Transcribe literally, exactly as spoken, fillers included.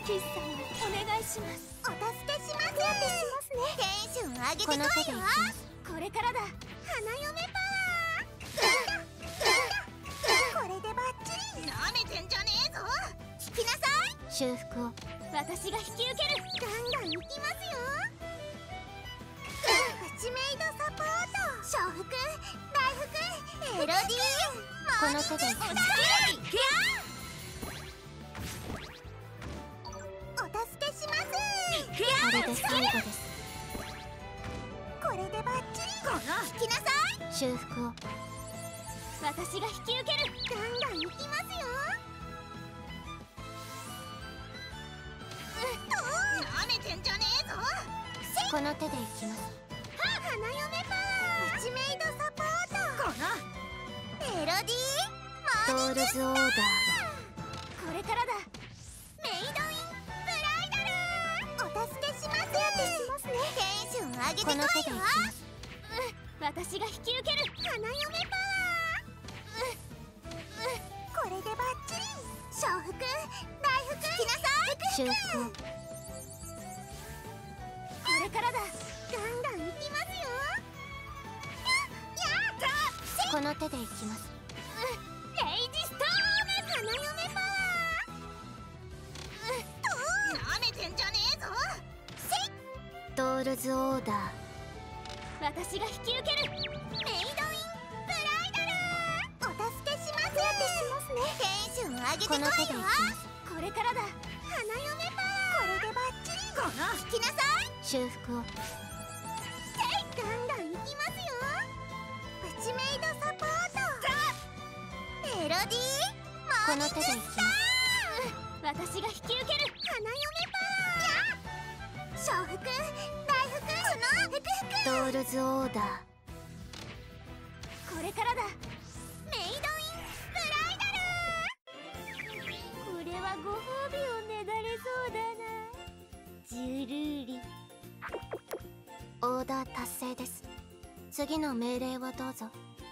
キス様お願いします。 お助けします。 手当てしますね。 テンション上げてこいよ。 これからだ。 花嫁パワー。これでバッチリ。なめてんじゃねえぞ。引きなさい。 修復を私が引き受ける。 ガンガンいきますよ。プチメイドサポート。小福大福メロディー。 この手でいきます。 お助けします。 これで最後です。 これでバッチリ。引きなさい。 修復を私が引き受ける。 ガンガンいきますよ。なめてんじゃねえぞ。 この手でいきます。 花嫁パワー。プチメイドサポート。メロディートールズオーダー。 これからだ。 メイドインブライダル。お助けします。 手当てしますね。 テンション上げてここの手でいきいよ。 ます。 私が引き受ける。 花嫁パワー。これでバッチリ。小福大福引きなさい。 修復をこれからだ。 ガンガンいきますよ。やった。 この手でいきます。 レイジストー花嫁パワー。なめてんじゃねえぞ。 トールズオーダー。 私が引き受ける。 メイドインブライダル。お助けします。 手当てしますね。 テンション上げてこいこの手でいきよ。 ます。 これからだ。 花嫁パワー。これでバッチリ。引きなさい。 修復をガンガンいきますよ。プチメイドサポート。メロディーこの手でいきます。 私が引き受ける。 花嫁パワー。小福大福この福福。 トールズオーダー。 これからだ。 メイドインブライダル。 これはご褒美をねだれそうだな。ジュルーリ。 オーダー達成です。次の命令をどうぞ。